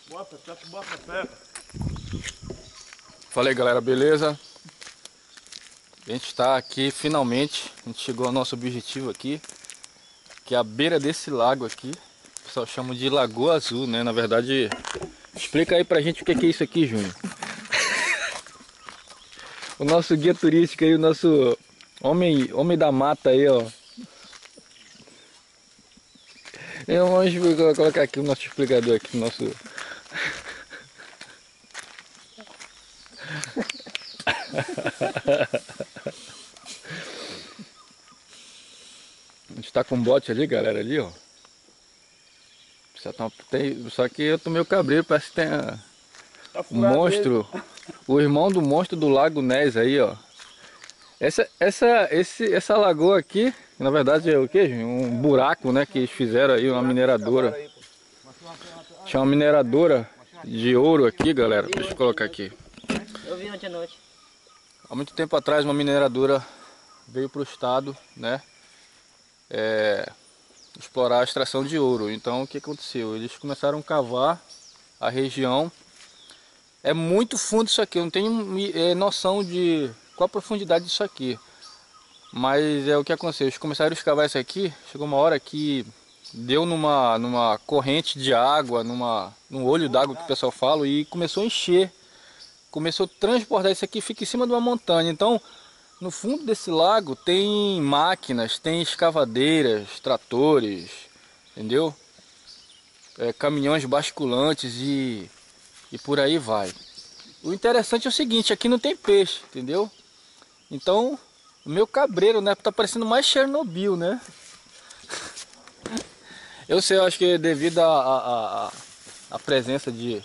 Bota pé. Fala aí, galera, beleza? A gente está aqui, finalmente, a gente chegou ao nosso objetivo aqui, que é a beira desse lago aqui. O pessoal chama de Lagoa Azul, né? Na verdade, explica aí pra gente o que é isso aqui, Júnior. O nosso guia turístico aí, o nosso homem da mata aí, ó. Vamos colocar aqui o nosso explicador aqui, o nosso... A gente tá com um bote ali, galera, ali, ó. Só que eu tô meio cabreiro, parece que tem um monstro, o irmão do monstro do Lago Ness aí, ó. Essa lagoa aqui, na verdade é o que? Um buraco, né, que eles fizeram aí, uma mineradora. Tinha uma mineradora de ouro aqui, galera. Deixa eu colocar aqui. Eu vi ontem à noite. Há muito tempo atrás uma mineradora veio para o estado, né? Explorar a extração de ouro. Então o que aconteceu? Eles começaram a cavar a região. É muito fundo isso aqui, eu não tenho noção de qual a profundidade disso aqui. Mas é o que aconteceu, eles começaram a escavar isso aqui, chegou uma hora que deu numa corrente de água, num olho d'água que o pessoal fala, e começou a encher. Começou a transbordar, isso aqui fica em cima de uma montanha. Então, no fundo desse lago tem máquinas, tem escavadeiras, tratores, entendeu? Caminhões basculantes e por aí vai. O interessante é o seguinte, aqui não tem peixe, entendeu? Então, o meu cabreiro, né, tá parecendo mais Chernobyl, né? Eu sei, eu acho que é devido à presença de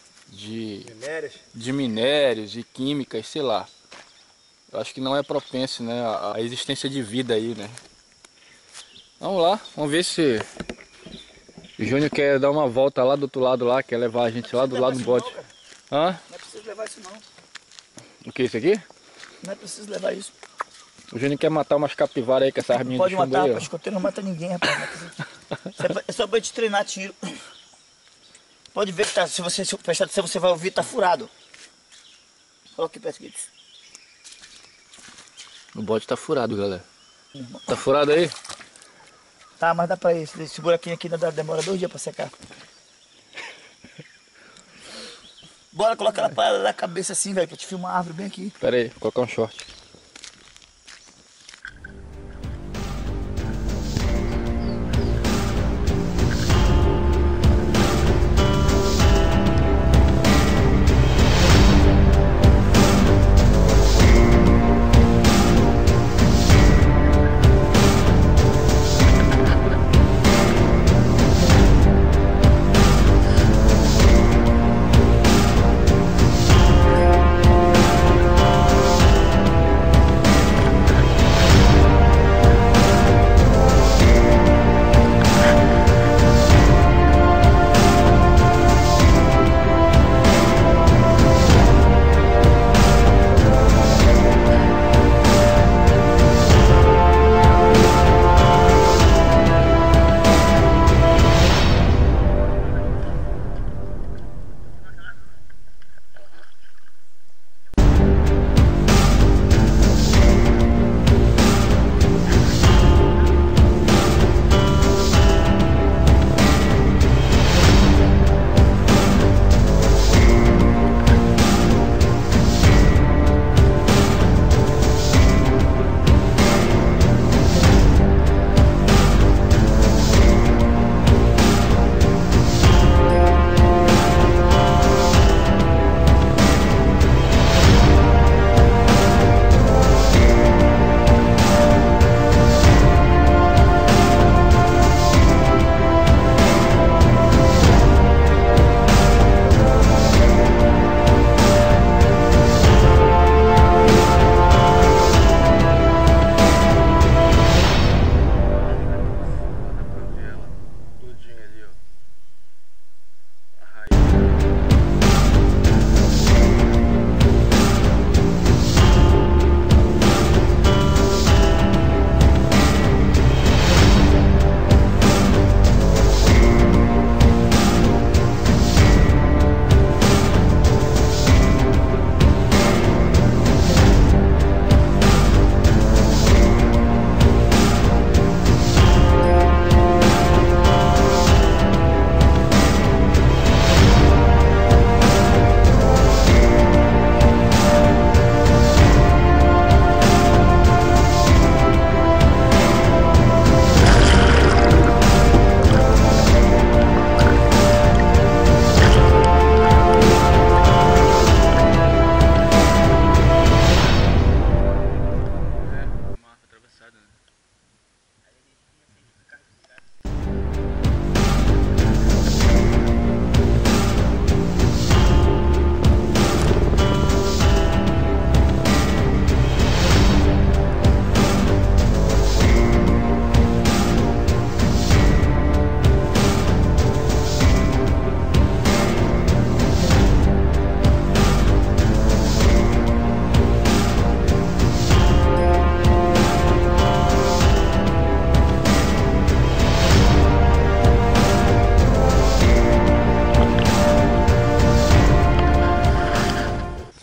minérios e químicas, sei lá. Eu acho que não é propenso, né, a existência de vida aí, né? Vamos lá, vamos ver se o Júnior quer dar uma volta lá do outro lado lá, quer levar a gente lá do lado do bote. Hã? Não é preciso levar isso não. O que é isso aqui? Não é preciso levar isso. O Júnior quer matar umas capivaras aí com essa arminha de chumbo aí, ó. Pode matar, rapaz, escoteiro não mata ninguém, rapaz. É só pra te treinar tiro. Pode ver que tá, se você prestar atenção, você vai ouvir, tá furado. Coloca aqui perto disso. O bote tá furado, galera. Tá furado aí? Tá, mas dá pra ir. Esse buraquinho aqui demora 2 dias pra secar. Bora colocar ela para na cabeça assim, velho, pra te filmar a árvore bem aqui. Pera aí, vou colocar um short.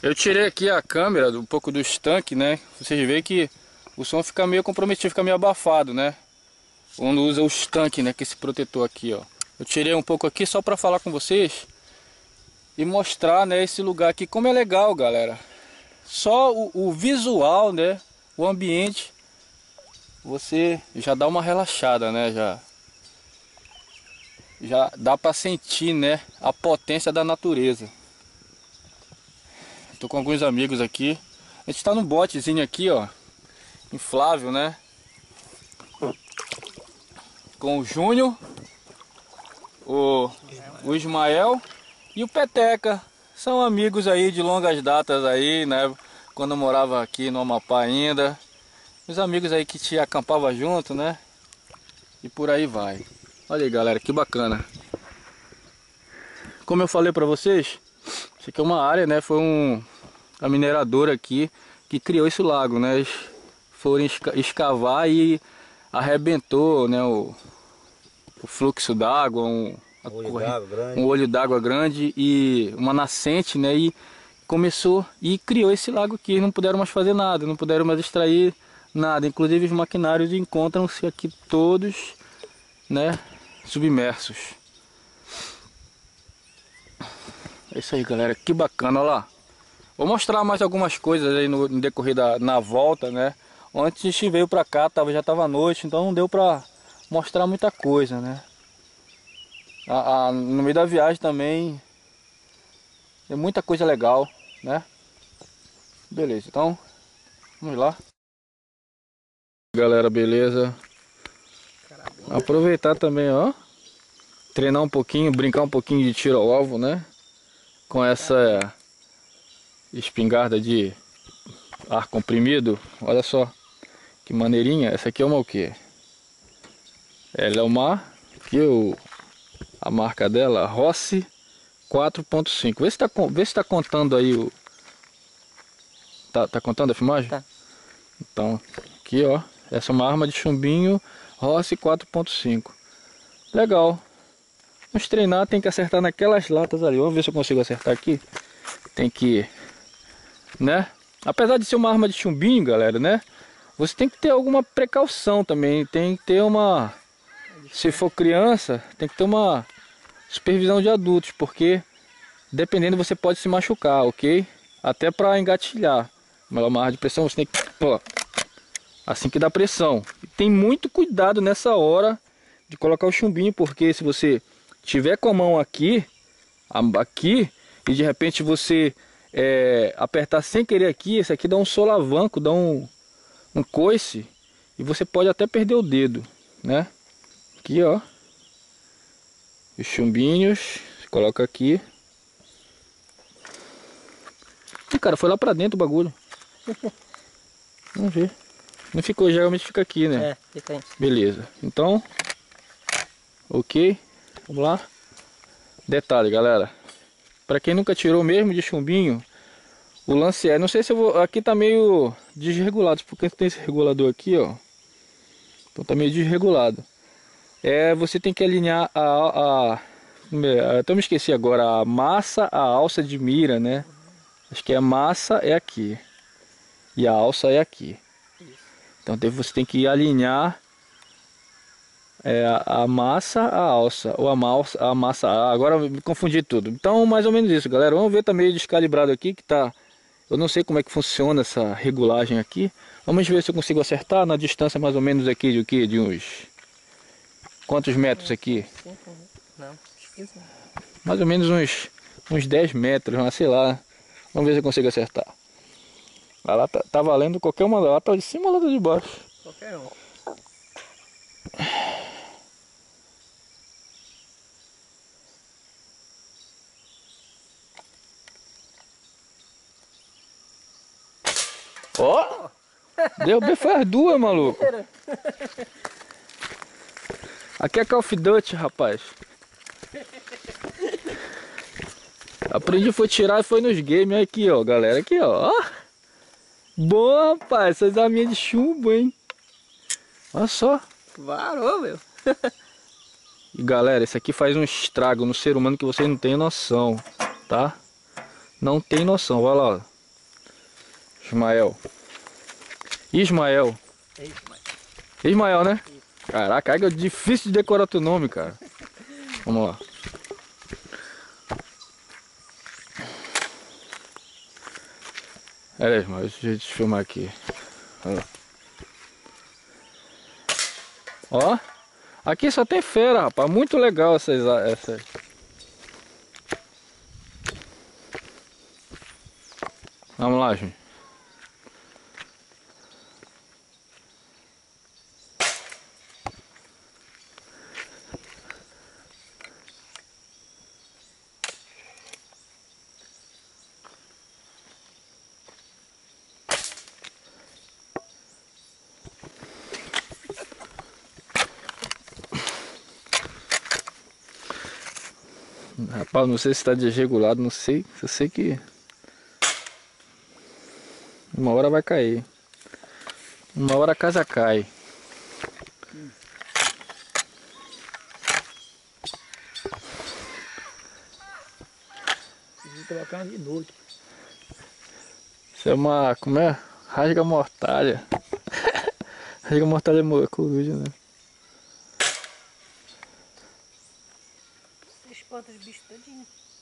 Eu tirei aqui a câmera um pouco do estanque, né? Vocês veem que o som fica meio comprometido, fica meio abafado, né? Quando usa o estanque, né? Que é esse protetor aqui, ó. Eu tirei um pouco aqui só para falar com vocês e mostrar, né, esse lugar aqui como é legal, galera. Só o visual, né? O ambiente, você já dá uma relaxada, né? Já dá para sentir, né, a potência da natureza. Tô com alguns amigos aqui. A gente tá num botezinho aqui, ó, inflável, né? Com o Júnior, o Ismael e o Peteca. São amigos aí de longas datas aí, né? Quando eu morava aqui no Amapá ainda. Os amigos aí que te acampava junto, né? E por aí vai. Olha aí, galera, que bacana. Como eu falei pra vocês, isso aqui é uma área, né? Foi a mineradora aqui que criou esse lago, né? Eles foram escavar e arrebentou, né, o fluxo d'água, um olho d'água grande e uma nascente, né? E começou e criou esse lago aqui. Não puderam mais fazer nada, não puderam mais extrair nada. Inclusive os maquinários encontram-se aqui todos, né, submersos. É isso aí, galera, que bacana, olha lá. Vou mostrar mais algumas coisas aí no decorrer na volta, né? Antes a gente veio pra cá, já tava noite, então não deu pra mostrar muita coisa, né? No meio da viagem também tem muita coisa legal, né? Beleza, então vamos lá. Galera, beleza? Aproveitar também, ó, treinar um pouquinho, brincar um pouquinho de tiro ao alvo, né? Com essa espingarda de ar comprimido. Olha só que maneirinha. Essa aqui é uma o quê? Ela é uma, aqui a marca dela, Rossi 4.5. Vê se tá contando aí o... Tá contando a filmagem? Tá. Então, aqui ó, essa é uma arma de chumbinho Rossi 4.5. Legal. Vamos treinar, tem que acertar naquelas latas ali. Vamos ver se eu consigo acertar aqui. Tem que, né? Apesar de ser uma arma de chumbinho, galera, né? Você tem que ter alguma precaução também. Tem que ter uma... Se for criança, tem que ter uma supervisão de adultos. Porque, dependendo, você pode se machucar, ok? Até para engatilhar. Mas é uma arma de pressão, você tem que... Ó, assim que dá pressão. E tem muito cuidado nessa hora de colocar o chumbinho. Porque se você tiver com a mão aqui, e de repente você apertar sem querer aqui, esse aqui dá um solavanco, dá um coice, e você pode até perder o dedo, né? Aqui ó, os chumbinhos, você coloca aqui. Ih, cara, foi lá pra dentro o bagulho. Vamos ver. Não ficou, geralmente fica aqui, né? É, fica aí. Beleza, então, ok, vamos lá. Detalhe, galera, para quem nunca tirou mesmo de chumbinho, o lance não sei se eu vou, aqui tá meio desregulado, porque tem esse regulador aqui, ó. Então tá meio desregulado. Você tem que alinhar até me esqueci agora, a massa, a alça de mira, né? Acho que a massa é aqui e a alça é aqui. Então você tem que alinhar a massa, a alça, ou a massa, agora eu me confundi tudo. Então mais ou menos isso, galera. Vamos ver, tá meio descalibrado aqui, que tá... Eu não sei como é que funciona essa regulagem aqui. Vamos ver se eu consigo acertar na distância mais ou menos aqui de o quê? De uns... Quantos metros aqui? Não, 15. Mais ou menos uns 10 metros, mas sei lá. Vamos ver se eu consigo acertar. Lá tá valendo qualquer uma, lá tá de cima ou lá tá de baixo. Qualquer um. Ó! Deu bem, foi as duas, maluco. Aqui é Call of Duty, rapaz. Aprendi foi tirar e foi nos games. Aqui, ó, galera. Aqui, ó. Bom, rapaz. Essas arminhas de chumbo, hein? Olha só. Varou, meu. E, galera, isso aqui faz um estrago no ser humano que vocês não têm noção, tá? Não tem noção. Olha lá, ó. Ismael. Ismael. É isso, mas. Ismael, né? Caraca, é difícil de decorar teu nome, cara. Vamos lá. Pera aí, Ismael, deixa eu te filmar aqui. Ó. Aqui só tem feira, rapaz. Muito legal essas. Vamos lá, gente. Rapaz, não sei se está desregulado, não sei. Eu sei que uma hora vai cair. Uma hora a casa cai. Preciso colocar de noite. Isso é uma... como é? Rasga-mortalha. Rasga-mortalha é coruja, né? Você espanta os bichos todinho.